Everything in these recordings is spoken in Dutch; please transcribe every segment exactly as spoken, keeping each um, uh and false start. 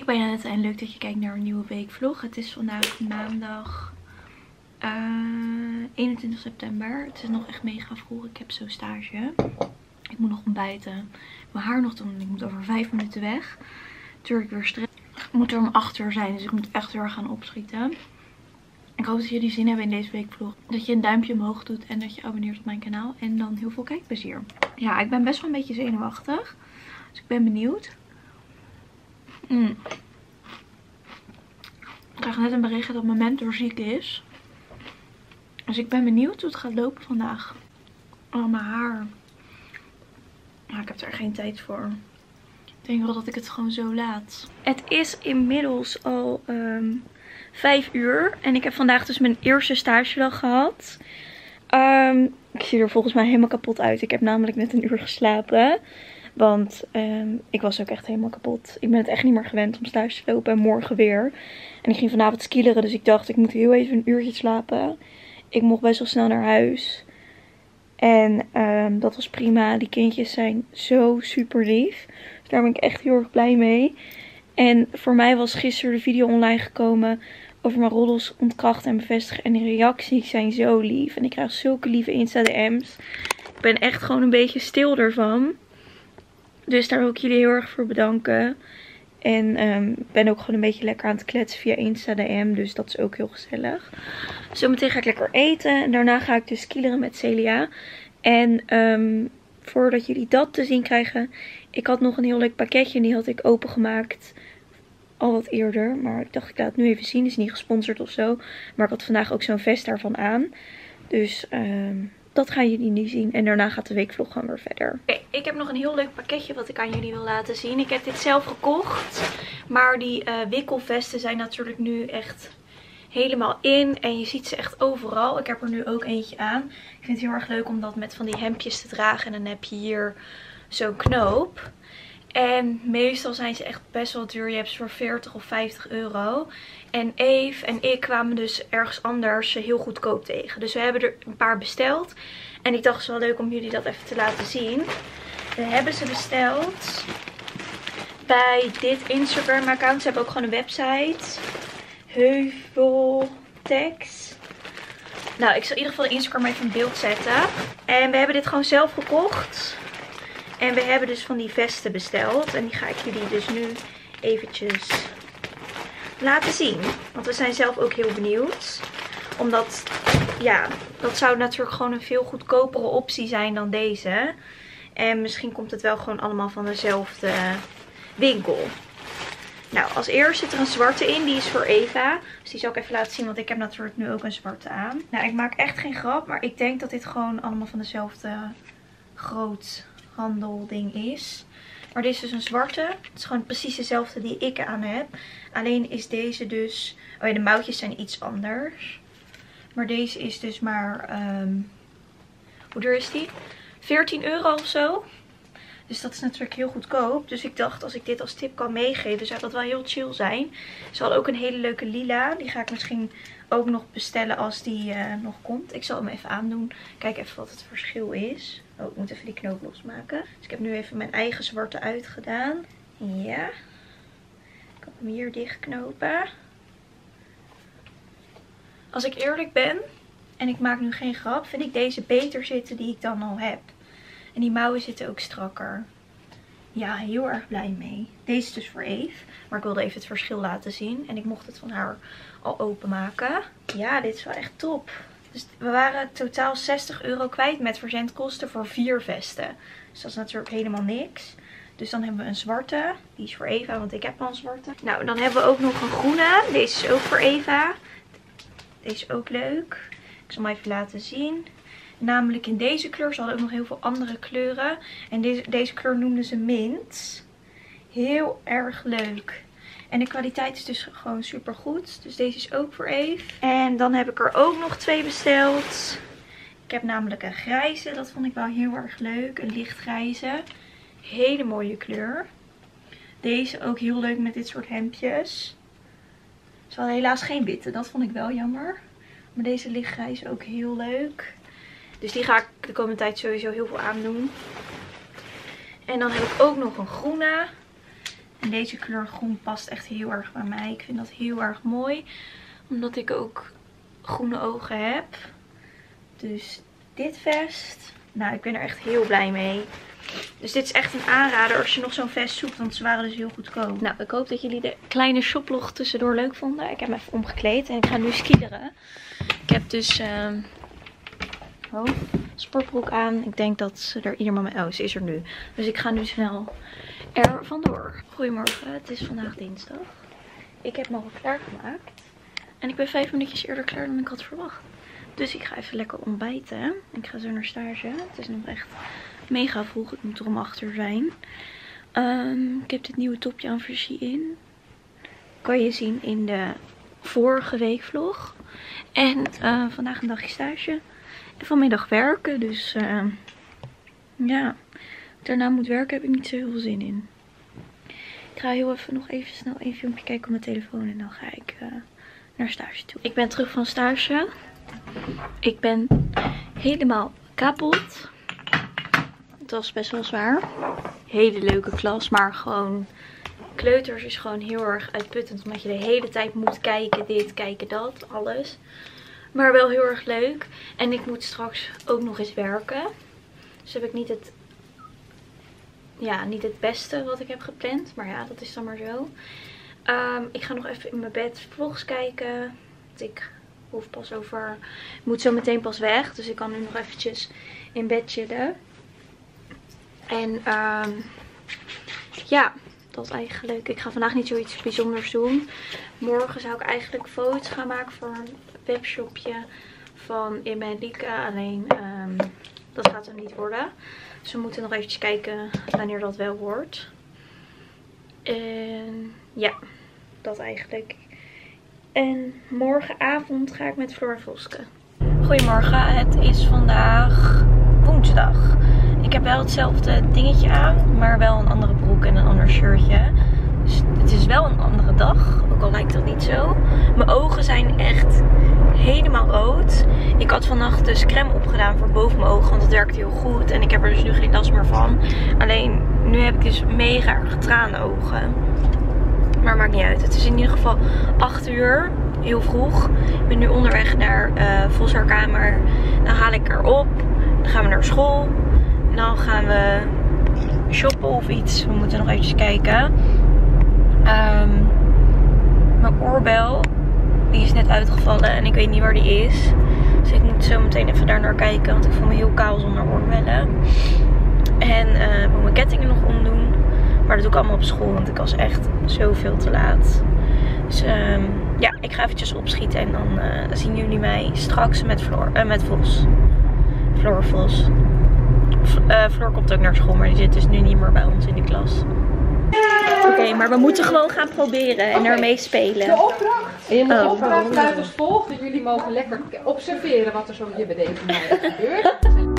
bij Janette en leuk dat je kijkt naar een nieuwe weekvlog. Het is vandaag maandag uh, eenentwintig september. Het is nog echt mega vroeg. Ik heb zo'n stage. Ik moet nog ontbijten. Mijn haar nog doen. Ik moet over vijf minuten weg. Natuurlijk weer stress. Ik moet er om acht uur zijn. Dus ik moet echt weer gaan opschieten. Ik hoop dat jullie zin hebben in deze weekvlog. Dat je een duimpje omhoog doet en dat je abonneert op mijn kanaal. En dan heel veel kijkplezier. Ja, ik ben best wel een beetje zenuwachtig. Dus ik ben benieuwd. Mm. Ik krijg net een bericht dat mijn mentor ziek is. Dus ik ben benieuwd hoe het gaat lopen vandaag. Oh, mijn haar. Ja, ik heb er geen tijd voor. Ik denk wel dat ik het gewoon zo laat. Het is inmiddels al um, vijf uur. En ik heb vandaag dus mijn eerste stagedag gehad. Um, ik zie er volgens mij helemaal kapot uit. Ik heb namelijk net een uur geslapen. Want um, ik was ook echt helemaal kapot. Ik ben het echt niet meer gewend om stage te lopen. En morgen weer. En ik ging vanavond skileren. Dus ik dacht, ik moet heel even een uurtje slapen. Ik mocht best wel snel naar huis. En um, dat was prima. Die kindjes zijn zo super lief. Dus daar ben ik echt heel erg blij mee. En voor mij was gisteren de video online gekomen over mijn roddels ontkrachten en bevestigen. En de reacties zijn zo lief. En ik krijg zulke lieve Insta D M's. Ik ben echt gewoon een beetje stil ervan. Dus daar wil ik jullie heel erg voor bedanken. En um, ben ook gewoon een beetje lekker aan het kletsen via Insta D M. Dus dat is ook heel gezellig. Zometeen ga ik lekker eten. En daarna ga ik dus skileren met Celia. En um, voordat jullie dat te zien krijgen. Ik had nog een heel leuk pakketje. En die had ik opengemaakt. Al wat eerder. Maar ik dacht ik laat het nu even zien. Het is niet gesponsord of zo. Maar ik had vandaag ook zo'n vest daarvan aan. Dus um, dat gaan jullie nu zien. En daarna gaat de weekvlog gewoon weer verder. Oké, okay, ik heb nog een heel leuk pakketje wat ik aan jullie wil laten zien. Ik heb dit zelf gekocht. Maar die uh, wikkelvesten zijn natuurlijk nu echt helemaal in. En je ziet ze echt overal. Ik heb er nu ook eentje aan. Ik vind het heel erg leuk om dat met van die hemdjes te dragen. En dan heb je hier zo'n knoop. En meestal zijn ze echt best wel duur. Je hebt ze voor veertig of vijftig euro. En Eve en ik kwamen dus ergens anders heel goedkoop tegen. Dus we hebben er een paar besteld. En ik dacht het is wel leuk om jullie dat even te laten zien. We hebben ze besteld bij dit Instagram account. Ze hebben ook gewoon een website. Heuveltex. Nou, ik zal in ieder geval de Instagram even in beeld zetten. En we hebben dit gewoon zelf gekocht. En we hebben dus van die vesten besteld. En die ga ik jullie dus nu eventjes laten zien. Want we zijn zelf ook heel benieuwd. Omdat, ja, dat zou natuurlijk gewoon een veel goedkopere optie zijn dan deze. En misschien komt het wel gewoon allemaal van dezelfde winkel. Nou, als eerste zit er een zwarte in. Die is voor Eva. Dus die zal ik even laten zien. Want ik heb natuurlijk nu ook een zwarte aan. Nou, ik maak echt geen grap. Maar ik denk dat dit gewoon allemaal van dezelfde groot handelding is. Maar dit is dus een zwarte. Het is gewoon precies dezelfde die ik aan heb. Alleen is deze dus... Oh ja, de mouwtjes zijn iets anders. Maar deze is dus maar... Um, hoe duur is die? veertien euro of zo. Dus dat is natuurlijk heel goedkoop. Dus ik dacht, als ik dit als tip kan meegeven, zou dat wel heel chill zijn. Ze hadden ook een hele leuke lila. Die ga ik misschien ook nog bestellen als die uh, nog komt. Ik zal hem even aandoen. Kijk even wat het verschil is. Oh, ik moet even die knoop losmaken. Dus ik heb nu even mijn eigen zwarte uitgedaan. Ja. Ik kan hem hier dichtknopen. Als ik eerlijk ben, en ik maak nu geen grap, vind ik deze beter zitten die ik dan al heb. En die mouwen zitten ook strakker. Ja, heel erg blij mee. Deze is dus voor Eve. Maar ik wilde even het verschil laten zien. En ik mocht het van haar al openmaken. Ja, dit is wel echt top. Dus we waren totaal zestig euro kwijt met verzendkosten voor vier vesten. Dus dat is natuurlijk helemaal niks. Dus dan hebben we een zwarte. Die is voor Eva, want ik heb al een zwarte. Nou, dan hebben we ook nog een groene. Deze is ook voor Eva. Deze is ook leuk. Ik zal hem even laten zien. Namelijk in deze kleur. Ze hadden ook nog heel veel andere kleuren. En deze, deze kleur noemden ze mint. Heel erg leuk. En de kwaliteit is dus gewoon super goed. Dus deze is ook voor Eve. En dan heb ik er ook nog twee besteld. Ik heb namelijk een grijze. Dat vond ik wel heel erg leuk. Een lichtgrijze. Hele mooie kleur. Deze ook heel leuk met dit soort hemdjes. Ze hadden helaas geen witte. Dat vond ik wel jammer. Maar deze lichtgrijze ook heel leuk. Dus die ga ik de komende tijd sowieso heel veel aandoen. En dan heb ik ook nog een groene. En deze kleur groen past echt heel erg bij mij. Ik vind dat heel erg mooi. Omdat ik ook groene ogen heb. Dus dit vest. Nou, ik ben er echt heel blij mee. Dus dit is echt een aanrader als je nog zo'n vest zoekt. Want ze waren dus heel goedkoop. Nou, ik hoop dat jullie de kleine shoplog tussendoor leuk vonden. Ik heb me even omgekleed. En ik ga nu skileren. Ik heb dus... Uh, oh, sportbroek aan. Ik denk dat ze er ieder moment... Oh, ze is er nu. Dus ik ga nu snel er vandoor. Goedemorgen. Het is vandaag dinsdag. Ik heb me al klaargemaakt. En ik ben vijf minuutjes eerder klaar dan ik had verwacht. Dus ik ga even lekker ontbijten. Ik ga zo naar stage. Het is nog echt mega vroeg. Ik moet er om acht uur zijn. Um, ik heb dit nieuwe topje aan versie in. Kan je zien in de vorige week vlog. En uh, vandaag een dagje stage. En vanmiddag werken. Dus uh, ja, daarna moet werken heb ik niet zo heel veel zin in. Ik ga heel even nog even snel een filmpje kijken op mijn telefoon. En dan ga ik uh, naar stage toe. Ik ben terug van stage. Ik ben helemaal kapot. Het was best wel zwaar. Hele leuke klas, maar gewoon... Kleuters is gewoon heel erg uitputtend. Omdat je de hele tijd moet kijken, dit, kijken, dat, alles. Maar wel heel erg leuk. En ik moet straks ook nog eens werken. Dus heb ik niet het... Ja, niet het beste wat ik heb gepland. Maar ja, dat is dan maar zo. Um, ik ga nog even in mijn bed vlogs kijken. Want ik hoef pas over... Ik moet zo meteen pas weg. Dus ik kan nu nog eventjes in bed chillen. En um, ja, dat eigenlijk. Ik ga vandaag niet zoiets bijzonders doen. Morgen zou ik eigenlijk foto's gaan maken voor een webshopje van Imelika. Alleen um, dat gaat er niet worden. Dus we moeten nog eventjes kijken wanneer dat wel wordt. En ja, dat eigenlijk. En morgenavond ga ik met Floor Voske. Goedemorgen, het is vandaag woensdag. Ik heb wel hetzelfde dingetje aan, maar wel een andere broek en een ander shirtje. Dus het is wel een andere dag, ook al lijkt dat niet zo. Mijn ogen zijn echt helemaal rood. Ik had vannacht dus crème opgedaan voor boven mijn ogen, want het werkte heel goed. En ik heb er dus nu geen last meer van. Alleen, nu heb ik dus mega erg tranenogen. Maar maakt niet uit. Het is in ieder geval acht uur. Heel vroeg. Ik ben nu onderweg naar uh, Vos haar kamer. Dan haal ik haar op. Dan gaan we naar school. En dan gaan we shoppen of iets. We moeten nog eventjes kijken. Um, mijn oorbel. Die is net uitgevallen. En ik weet niet waar die is. Dus ik moet zo meteen even daar naar kijken. Want ik voel me heel kaal zonder oorbellen. En uh, ik moet mijn kettingen nog omdoen. Maar dat doe ik allemaal op school. Want ik was echt zoveel te laat. Dus um, ja, ik ga eventjes opschieten. En dan uh, zien jullie mij straks met Floor, uh, met Vos. Floor Vos. Uh, Floor komt ook naar school. Maar die zit dus nu niet meer bij ons in de klas. Oké, okay, maar we moeten gewoon gaan proberen. En okay. ermee spelen. De opdracht. En je moet de opdracht luidt als volgt. Dus jullie mogen lekker observeren wat er zo hier beneden gebeurt.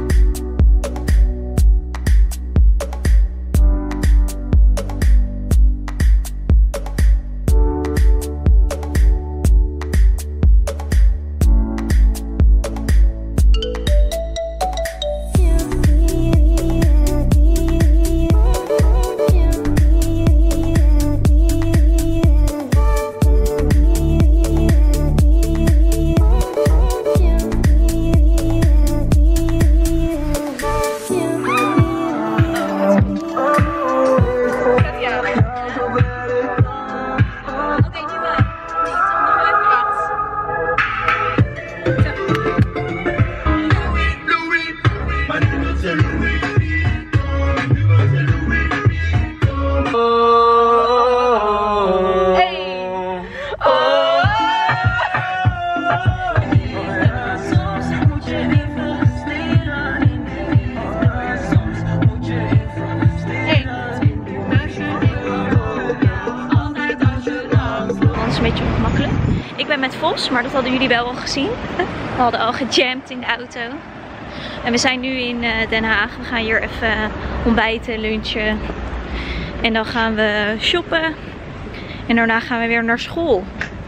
Met Vos, maar dat hadden jullie wel al gezien. We hadden al gejamd in de auto. En we zijn nu in uh, Den Haag. We gaan hier even ontbijten, lunchen. En dan gaan we shoppen. En daarna gaan we weer naar school.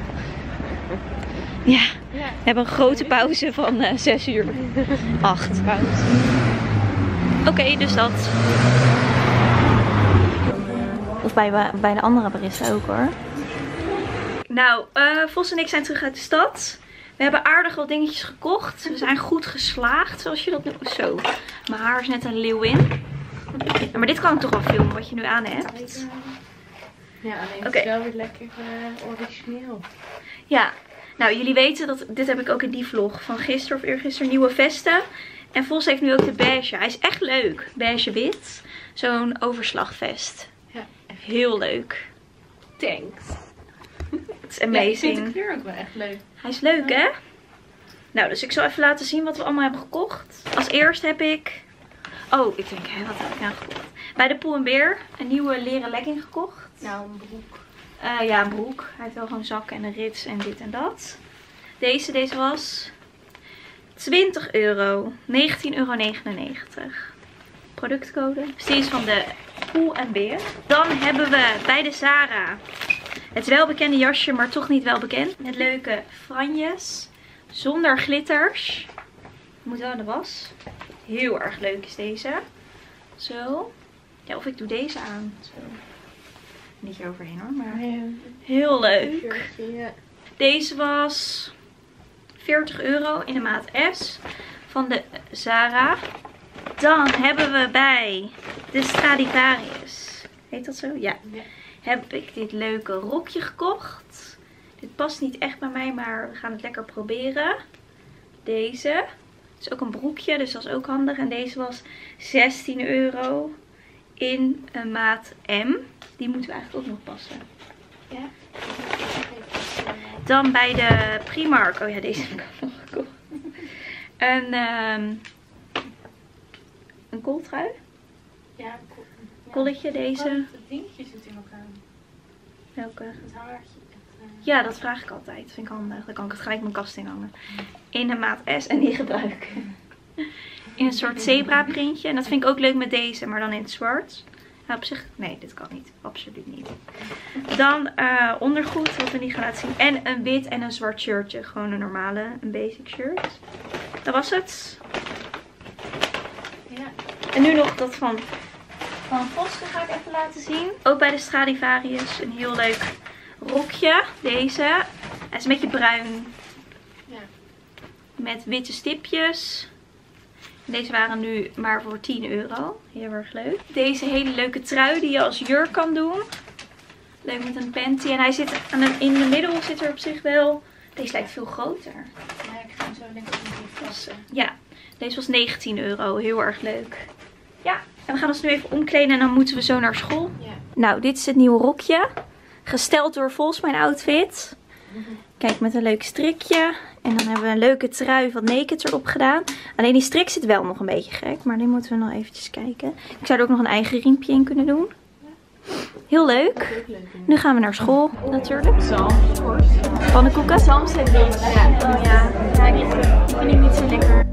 Ja, we hebben een grote pauze van uh, zes uur. acht. Oké, okay, dus dat. Of bij, bij de andere barista ook hoor. Nou, uh, Vos en ik zijn terug uit de stad. We hebben aardig wat dingetjes gekocht. We zijn goed geslaagd, zoals je dat noemt. Zo, mijn haar is net een leeuwin. Ja, maar dit kan ik toch wel filmen, wat je nu aan hebt. Ja, alleen het is wel weer lekker uh, origineel. Ja, nou jullie weten dat, dit heb ik ook in die vlog van gisteren of eergisteren, nieuwe vesten. En Vos heeft nu ook de beige. Hij is echt leuk. Beige wit. Zo'n overslagvest. Ja. Heel leuk. Thanks. Het is amazing. Ja, ik vind de kleur ook wel echt leuk. Hij is leuk hè? Nou, dus ik zal even laten zien wat we allemaal hebben gekocht. Als eerste heb ik... Oh, ik denk, hè, wat heb ik nou gekocht? Bij de Pull and Bear een nieuwe leren legging gekocht. Nou, een broek. Uh, ja, een broek. Hij heeft wel gewoon zakken en een rits en dit en dat. Deze, deze was twintig euro. negentien euro negenennegentig. Productcode. Dus die is van de Pull and Bear. Dan hebben we bij de Zara het welbekende jasje, maar toch niet welbekend. Het leuke franjes. Zonder glitters. Moet wel in de was. Heel erg leuk is deze. Zo. Ja, of ik doe deze aan. Zo. Niet eroverheen hoor, maar heel leuk. Deze was veertig euro in de maat S van de Zara. Dan hebben we bij de Stradivarius, heet dat zo? Ja. Heb ik dit leuke rokje gekocht. Dit past niet echt bij mij, maar we gaan het lekker proberen. Deze. Het is ook een broekje, dus dat is ook handig. En deze was zestien euro in een maat M. Die moeten we eigenlijk ook nog passen. Ja. Dan bij de Primark. Oh ja, deze heb ik ook nog gekocht. Een, um, een kooltrui. Ja, een kool, ja. Kolletje deze. Het dingetje zit in elkaar. Welke? Het haartje. Het, uh... Ja, dat vraag ik altijd. Dat vind ik handig. Dan kan ik het gelijk in mijn kast in hangen. In een maat S en die gebruiken. In een soort zebra printje. En dat vind ik ook leuk met deze, maar dan in het zwart. Nou, op zich, nee, dit kan niet. Absoluut niet. Dan uh, ondergoed, wat we niet gaan laten zien. En een wit en een zwart shirtje. Gewoon een normale, een basic shirt. Dat was het. Ja. En nu nog dat van, van Voske ga ik even laten zien. Ook bij de Stradivarius een heel leuk rokje. Deze. Hij is een beetje bruin. Ja. Met witte stipjes. Deze waren nu maar voor tien euro. Heel erg leuk. Deze hele leuke trui die je als jurk kan doen. Leuk met een panty. En hij zit aan de, in de middel zit er op zich wel. Deze lijkt veel groter. Ja, ik ga hem zo denk ik even passen. Ja, deze was negentien euro. Heel erg leuk. Ja, en we gaan ons nu even omkleden en dan moeten we zo naar school. Ja. Nou, dit is het nieuwe rokje. Gesteld door Vos, mijn outfit. Kijk, met een leuk strikje. En dan hebben we een leuke trui van Naked erop gedaan. Alleen die strik zit wel nog een beetje gek. Maar die moeten we nog eventjes kijken. Ik zou er ook nog een eigen riempje in kunnen doen. Heel leuk. Nu gaan we naar school natuurlijk. Pannenkoeken. Zalms heeft deze. Oh ja, ja die vind ik niet zo lekker.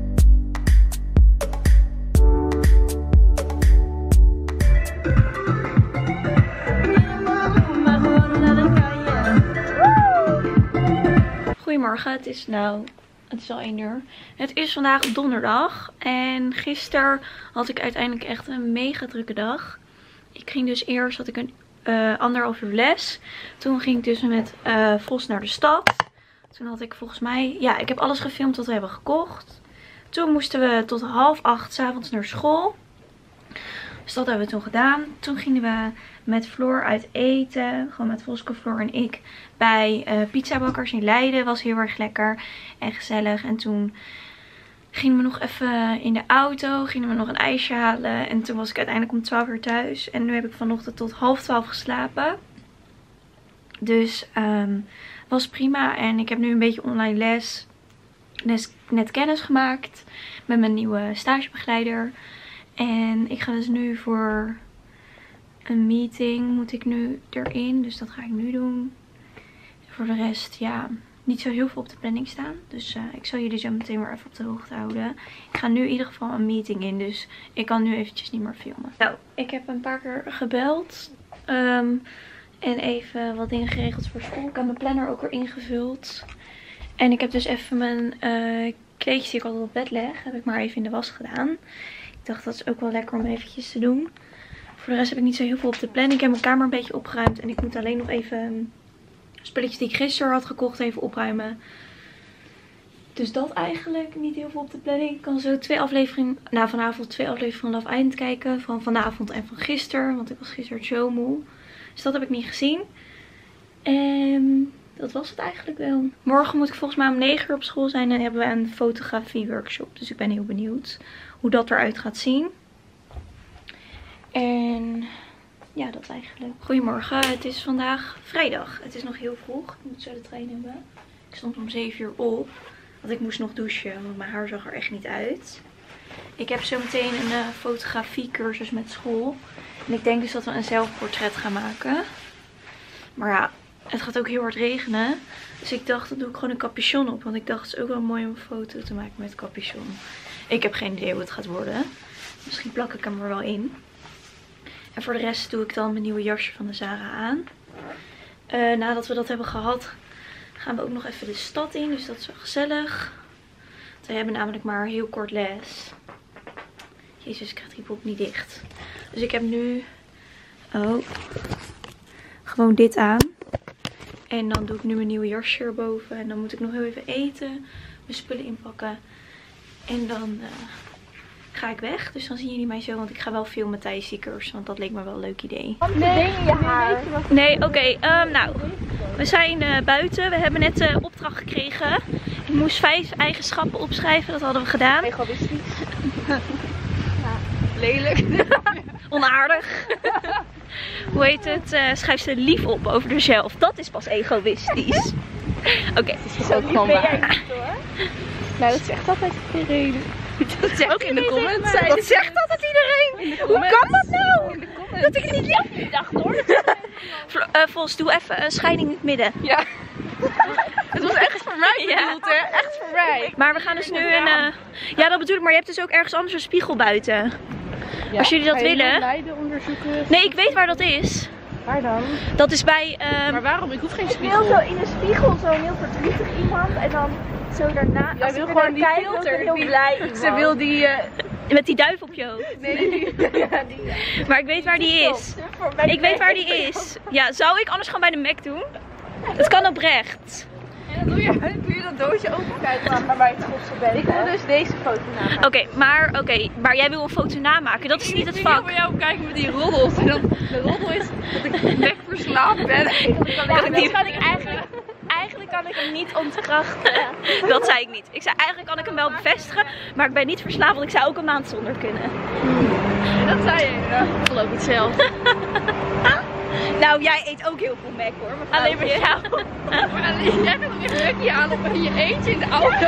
Goedemorgen, het is nou, het is al één uur. Het is vandaag donderdag en gisteren had ik uiteindelijk echt een mega drukke dag. Ik ging dus eerst, had ik een uh, anderhalf uur les. Toen ging ik dus met uh, Vos naar de stad. Toen had ik volgens mij, ja, ik heb alles gefilmd wat we hebben gekocht. Toen moesten we tot half acht 's avonds naar school. Dus dat hebben we toen gedaan. Toen gingen we met Floor uit eten. Gewoon met Voske, Floor en ik. Bij uh, pizzabakkers in Leiden. Was heel erg lekker en gezellig. En toen gingen we nog even in de auto. Gingen we nog een ijsje halen. En toen was ik uiteindelijk om twaalf uur thuis. En nu heb ik vanochtend tot half twaalf geslapen. Dus um, was prima. En ik heb nu een beetje online les. Net, net kennis gemaakt met mijn nieuwe stagebegeleider. En ik ga dus nu voor een meeting, moet ik nu erin. Dus dat ga ik nu doen. En voor de rest, ja, niet zo heel veel op de planning staan. Dus uh, ik zal jullie zo meteen weer even op de hoogte houden. Ik ga nu in ieder geval een meeting in. Dus ik kan nu eventjes niet meer filmen. Nou, ik heb een paar keer gebeld. Um, en even wat dingen geregeld voor school. Ik heb mijn planner ook weer ingevuld. En ik heb dus even mijn uh, kleedjes die ik altijd op bed leg. Heb ik maar even in de was gedaan. Ik dacht dat is ook wel lekker om eventjes te doen. Voor de rest heb ik niet zo heel veel op de planning. Ik heb mijn kamer een beetje opgeruimd. En ik moet alleen nog even spulletjes die ik gisteren had gekocht even opruimen. Dus dat eigenlijk niet heel veel op de planning. Ik kan zo twee afleveringen, nou vanavond twee afleveringen van Love Island kijken. Van vanavond en van gisteren. Want ik was gisteren zo moe. Dus dat heb ik niet gezien. En dat was het eigenlijk wel. Morgen moet ik volgens mij om negen uur op school zijn. En hebben we een fotografie workshop. Dus ik ben heel benieuwd hoe dat eruit gaat zien. En ja, dat eigenlijk. Goedemorgen, het is vandaag vrijdag. Het is nog heel vroeg. Ik moet zo de trein hebben. Ik stond om zeven uur op. Want ik moest nog douchen, want mijn haar zag er echt niet uit. Ik heb zo meteen een uh, fotografiecursus met school. En ik denk dus dat we een zelfportret gaan maken. Maar ja, het gaat ook heel hard regenen. Dus ik dacht, dan doe ik gewoon een capuchon op. Want ik dacht, het is ook wel mooi om een foto te maken met capuchon. Ik heb geen idee hoe het gaat worden. Misschien plak ik hem er wel in. En voor de rest doe ik dan mijn nieuwe jasje van de Zara aan. Uh, nadat we dat hebben gehad, gaan we ook nog even de stad in. Dus dat is wel gezellig. Want we hebben namelijk maar heel kort les. Jezus, ik krijg die pop niet dicht. Dus ik heb nu oh, gewoon dit aan. En dan doe ik nu mijn nieuwe jasje erboven. En dan moet ik nog heel even eten. Mijn spullen inpakken. En dan uh, ga ik weg. Dus dan zien jullie mij zo. Want ik ga wel filmen tijdens die cursus. Want dat leek me wel een leuk idee. Nee, je haar. Nee, oké. Okay, um, nou, we zijn uh, buiten. We hebben net uh, opdracht gekregen. Ik moest vijf eigenschappen opschrijven. Dat hadden we gedaan. Egoïstisch. Ja. Lelijk. Onaardig. Hoe heet het? Uh, schrijf ze lief op over jezelf. Dat is pas egoïstisch. Oké. Okay. Dat is ook gewoon waar. Nou, dat zegt altijd iedereen. Dat zegt ook in de comments. Dat het zegt altijd iedereen. Hoe kan dat nou? In de comments. Dat ik het niet lief dacht hoor. uh, Vos, doe even een scheiding in het midden. Ja. Het was echt voor mij bedoeld, ja. Hè? Echt voor mij. Maar we gaan dus nu een... Uh... Ja, dat bedoel ik. Maar je hebt dus ook ergens anders een spiegel buiten. Ja. Als jullie dat Ga je willen. Leiden onderzoeken? Nee, ik weet waar dat is. Waar dan? Dat is bij... Um... Maar waarom? Ik hoef geen spiegel. Ik wil zo in een spiegel zo'n heel verdrietig iemand en dan zo daarna. Jij wil gewoon die kijk, filter. heel Die, blij ze wil die... Uh... Met die duif op je hoofd. Nee, die... ja, die ja. Maar ik weet waar die is. Ik weet waar die is. Ja, zou ik anders gewoon bij de Mac doen? Het kan oprecht. En dan doe je, doe je dat doosje open. Kijk maar, maar waar je trots op bent. Ik wil dus deze foto namaken. Oké, okay, maar, okay, maar jij wil een foto namaken. Dat is niet het vak. Ik wil bij jou kijken met die roddels. En dan, de roddel is dat ik nek verslaafd ben. Ja, dat kan ik eigenlijk... Eigenlijk kan ik hem niet ontkrachten. Dat zei ik niet. Ik zei eigenlijk kan ik hem wel bevestigen, maar ik ben niet verslaafd, want ik zou ook een maand zonder kunnen. Dat zei je. Ja, ik geloof het zelf. Nou, jij eet ook heel veel Mac hoor. Alleen bij jou. Maar alleen jij hebt weer een Mackie aan op je eentje in de auto.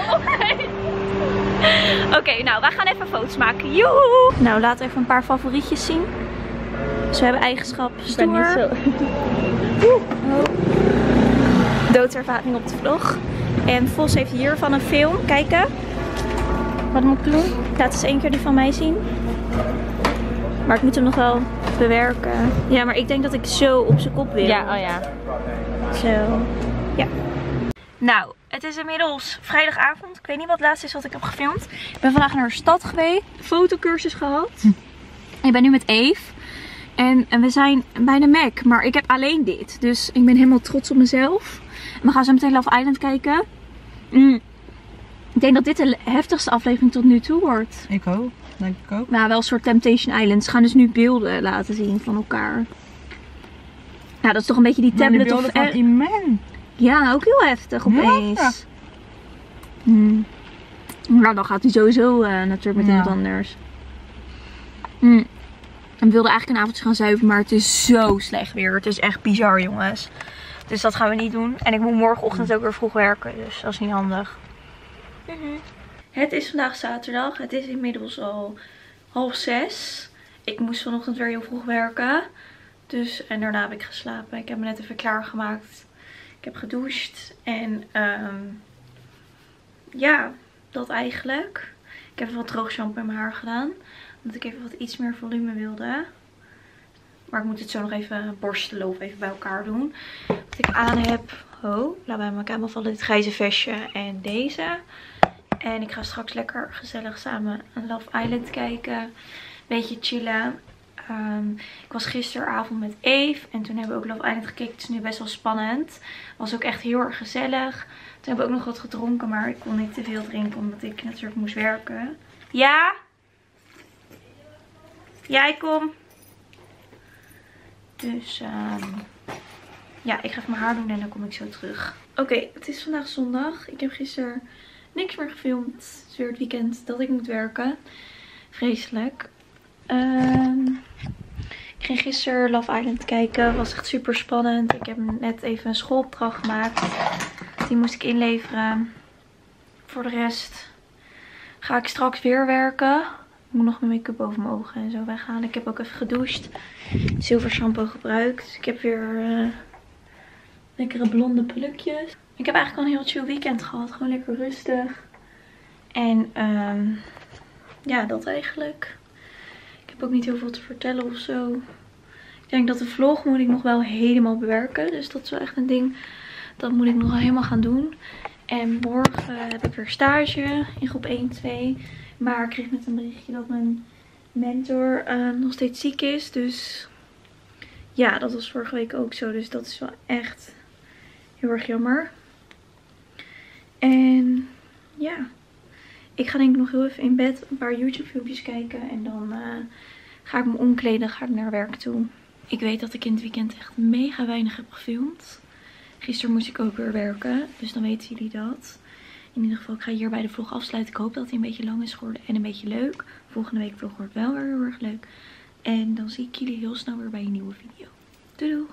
Oké, okay, nou, wij gaan even foto's maken. Joehoe! Nou, laat even een paar favorietjes zien. Dus we hebben eigenschap stoer. Ik ben niet zo. Oh. Doodservaring op de vlog. En Vos heeft hiervan een film. Kijken. Wat moet ik doen? Laat eens één keer die van mij zien. Maar ik moet hem nog wel bewerken. Ja, maar ik denk dat ik zo op zijn kop wil. Ja, oh ja. Zo. Ja. Nou, het is inmiddels vrijdagavond. Ik weet niet wat het laatste is wat ik heb gefilmd. Ik ben vandaag naar de stad geweest. Fotocursus gehad. Hm. Ik ben nu met Eve. En, en we zijn bij de Mac. Maar ik heb alleen dit. Dus ik ben helemaal trots op mezelf. En we gaan zo meteen Love Island kijken. Mm. Ik denk dat dit de heftigste aflevering tot nu toe wordt. Ik ook. Denk ik ook. Nou, wel een soort Temptation Island. Ze gaan dus nu beelden laten zien van elkaar. Nou, dat is toch een beetje die tablet maar die of... van Iman. Ja, ook heel heftig opeens. Ja. Hmm. Nou, dan gaat hij sowieso uh, natuurlijk met iemand ja. anders. Hmm. En we wilden eigenlijk een avondje gaan zuiven, maar het is zo slecht weer. Het is echt bizar, jongens. Dus dat gaan we niet doen. En ik moet morgenochtend ook weer vroeg werken, dus dat is niet handig. Mm-hmm. Het is vandaag zaterdag. Het is inmiddels al half zes. Ik moest vanochtend weer heel vroeg werken. Dus, en daarna heb ik geslapen. Ik heb me net even klaargemaakt. Ik heb gedoucht. En um, ja, dat eigenlijk. Ik heb even wat droog shampoo in mijn haar gedaan. Omdat ik even wat iets meer volume wilde. Maar ik moet het zo nog even borstelen of even bij elkaar doen. Wat ik aan heb. Oh, laat bij mijn kamer vallen. Dit grijze vestje en deze. En ik ga straks lekker gezellig samen een Love Island kijken. Beetje chillen. Um, ik was gisteravond met Eve. En toen hebben we ook Love Island gekeken. Het is nu best wel spannend. Was ook echt heel erg gezellig. Toen hebben we ook nog wat gedronken. Maar ik kon niet te veel drinken. Omdat ik natuurlijk moest werken. Ja? Jij kom. Dus um, ja, ik ga even mijn haar doen en dan kom ik zo terug. Oké, okay, het is vandaag zondag. Ik heb gisteren niks meer gefilmd. Het is weer het weekend dat ik moet werken. Vreselijk. Um, ik ging gisteren Love Island kijken. Het was echt super spannend. Ik heb net even een schoolopdracht gemaakt. Die moest ik inleveren. Voor de rest ga ik straks weer werken. Ik moet nog mijn make-up boven mijn ogen en zo weghalen. Ik heb ook even gedoucht. Zilver shampoo gebruikt. Dus ik heb weer uh, lekkere blonde plukjes. Ik heb eigenlijk al een heel chill weekend gehad. Gewoon lekker rustig. En um, ja, dat eigenlijk. Ik heb ook niet heel veel te vertellen of zo. Ik denk dat de vlog moet ik nog wel helemaal bewerken. Dus dat is wel echt een ding. Dat moet ik nog helemaal gaan doen. En morgen heb ik weer stage in groep één twee. Maar ik kreeg net een berichtje dat mijn mentor uh, nog steeds ziek is. Dus ja, dat was vorige week ook zo. Dus dat is wel echt heel erg jammer. En ja, ik ga denk ik nog heel even in bed een paar YouTube filmpjes kijken. En dan uh, ga ik me omkleden, ga ik naar werk toe. Ik weet dat ik in het weekend echt mega weinig heb gefilmd. Gisteren moest ik ook weer werken, dus dan weten jullie dat. In ieder geval, ik ga hierbij de vlog afsluiten. Ik hoop dat hij een beetje lang is geworden en een beetje leuk. Volgende week vlog wordt wel weer heel erg leuk. En dan zie ik jullie heel snel weer bij een nieuwe video. Doei doei!